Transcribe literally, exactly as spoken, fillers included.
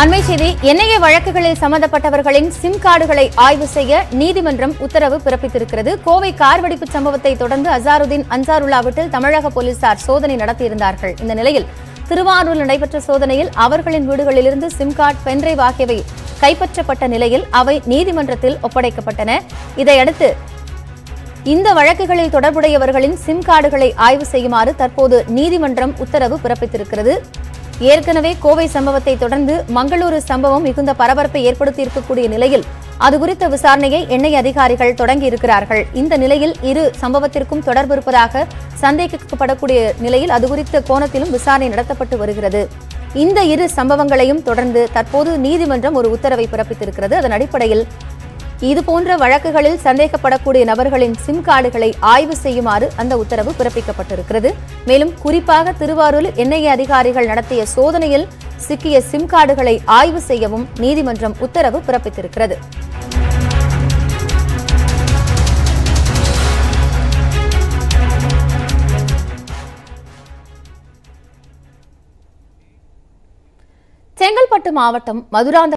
அண்மை செய்தி என்ஐஏ வழக்குகளில் சம்பந்தப்பட்டவர்களின் சிம் கார்டுகளை ஆய்வு செய்ய நீதிமன்றம் உத்தரவு பிறப்பித்திருக்கிறது. கோவை கார் வெடிப்பு சம்பவத்தை தொடர்ந்து அசாருதீன் அன்சாருல்லா வீட்டில் தமிழக போலீசார் சோதனை நடத்தியிருந்தார்கள். இந்த நிலையில் திருவாரூரில் நடைபெற்ற சோதனையில் அவர்களின் வீடுகளிலிருந்து சிம் கார்டு, பென்டிரைவ் ஆகியவை கைப்பற்றப்பட்ட நிலையில் அவை நீதிமன்றத்தில் ஒப்படைக்கப்பட்டன. இதையடுத்து இந்த வழக்குகளில் தொடர்புடையவர்களின் சிம் கார்டுகளை ஆய்வு செய்யுமாறு தற்போது நீதிமன்றம் உத்தரவு பிறப்பித்திருக்கிறது. ஏற்கனவே கோவை சம்பவத்தை தொடர்ந்து மங்களூரு சம்பவம் மிகுந்த பரபரப்பை ஏற்படுத்தி இருக்கக்கூடிய நிலையில் அது குறித்த விசாரணையை என்ஐஏ அதிகாரிகள் தொடங்கியிருக்கிறார்கள். இந்த நிலையில் இரு சம்பவத்திற்கும் தொடர்பு இருப்பதாக சந்தேகிக்கப்படக்கூடிய நிலையில் அது குறித்த கோணத்திலும் விசாரணை நடத்தப்பட்டு வருகிறது. இந்த இரு சம்பவங்களையும் தொடர்ந்து தற்போது நீதிமன்றம் ஒரு உத்தரவை பிறப்பித்திருக்கிறது. அதன் அடிப்படையில் இதுபோன்ற வழக்குகளில் சந்தேகப்படக்கூடிய நபர்களின் சிம் கார்டுகளை ஆய்வு செய்யுமாறு அந்த உத்தரவு பிறப்பிக்கப்பட்டிருக்கிறது. மேலும் குறிப்பாக திருவாரூரில் என்ஐஏ அதிகாரிகள் நடத்திய சோதனையில் சிக்கிய சிம் கார்டுகளை ஆய்வு செய்யவும் நீதிமன்றம் உத்தரவு பிறப்பித்திருக்கிறது. செங்கல்பட்டு மாவட்டம் மதுராந்த